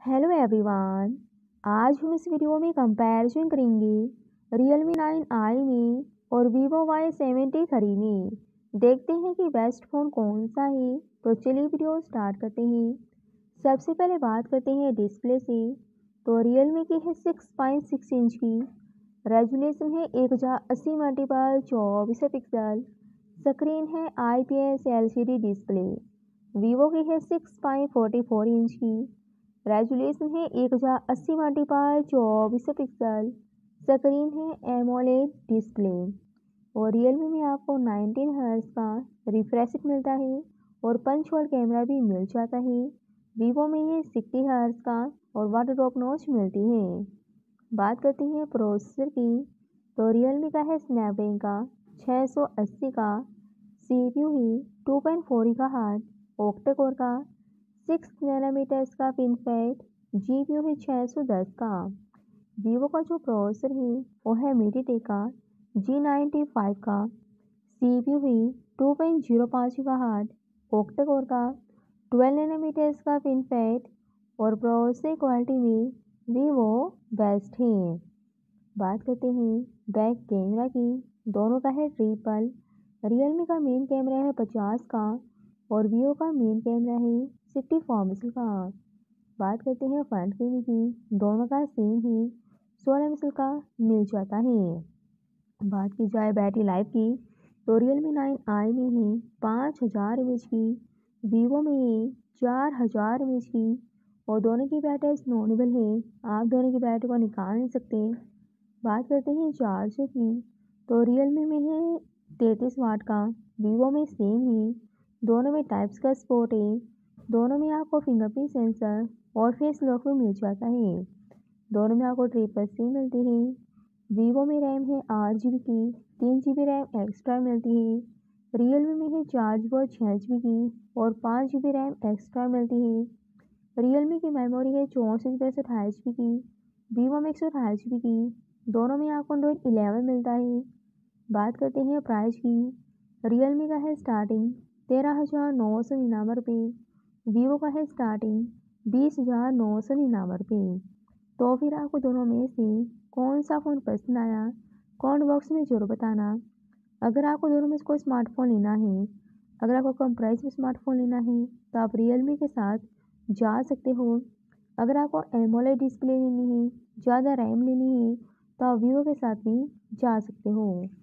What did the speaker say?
Hello everyone. आज हम इस वीडियो में कंपैरिजन करेंगे Realme 9i में और Vivo Y73 में। देखते हैं कि बेस्ट फ़ोन कौन सा है। तो चलिए वीडियो स्टार्ट करते हैं। सबसे पहले बात करते हैं डिस्प्ले से। तो Realme की है 6.6 इंच की, रेजोल्यूशन है 1080 मल्टीपल 24 पिक्सल, स्क्रीन है IPS LCD डिस्प्ले। Vivo की है 6.44 इंच की, रेजोल्यूशन है 1080 मल्टीपल 24 पिक्सल, स्क्रीन है एमोलेड डिस्प्ले। और रियलमी में आपको 19 हर्ट्ज का रिफ्रेश मिलता है और पंच होल कैमरा भी मिल जाता है। वीवो में ये 60 हर्ट्ज का और वाटर ड्रॉप नॉच मिलती है। बात करते हैं प्रोसेसर की। तो रियलमी का है स्नैपड्रैगन का 680 का, CPU ही 2.4 GHz, ऑक्टा कोर का 6 नैनोमीटर्स का FinFET, GPU है 610 का। वीवो का जो प्रोसेसर है वो है मीडियाटेक का G95 का, CPU ही 2.05 GHz, ऑक्टा कोर का 12 नैनोमीटर्स का FinFET और प्रोसेसर क्वालिटी में वीवो बेस्ट है। बात करते हैं बैक कैमरा की। दोनों का है ट्रिपल। रियलमी का मेन कैमरा है 50 का और वीवो का मेन कैमरा है 64 मेगापिक्सल का। बात करते हैं फ्रंट कैमरे की। दोनों का सेम ही 16 मेगापिक्सल का मिल जाता है। बात की जाए बैटरी लाइफ की। तो रियलमी 9i में है 5000 mAh की, वीवो में है 4000 mAh की और दोनों की बैटरी स्नोनेबल है। आप दोनों की बैटरी को निकाल नहीं सकते। बात करते हैं चार्जर की। तो रियलमी में है 33 वाट का, वीवो में सेम ही, दोनों में टाइप्स का सपोर्ट है। दोनों में आपको फिंगरप्रिंट सेंसर और फेस लॉक भी मिल जाता है। दोनों में आपको ट्रिपल सिम मिलती है। वीवो में रैम है 8 GB की, 3 GB रैम एक्स्ट्रा मिलती है। रियलमी में है 4 GB 6 GB की और 5 GB रैम एक्स्ट्रा मिलती है। रियलमी की मेमोरी है 64 GB से 28 GB की, वीवो में 128 GB की। दोनों में आपको Android 11 मिलता है। बात करते हैं प्राइस की। रियलमी का है स्टार्टिंग 13,999 रुपये, वीवो का है स्टार्टिंग 20,999 रुपये। तो फिर आपको दोनों में से कौन सा फ़ोन पसंद आया, कमेंट बॉक्स में ज़रूर बताना। अगर आपको दोनों में से कोई स्मार्टफोन लेना है, अगर आपको कम प्राइस में स्मार्टफोन लेना है तो आप रियलमी के साथ जा सकते हो। अगर आपको एमोलेड डिस्प्ले लेनी है, ज़्यादा रैम लेनी है तो आप वीवो के साथ भी जा सकते हो।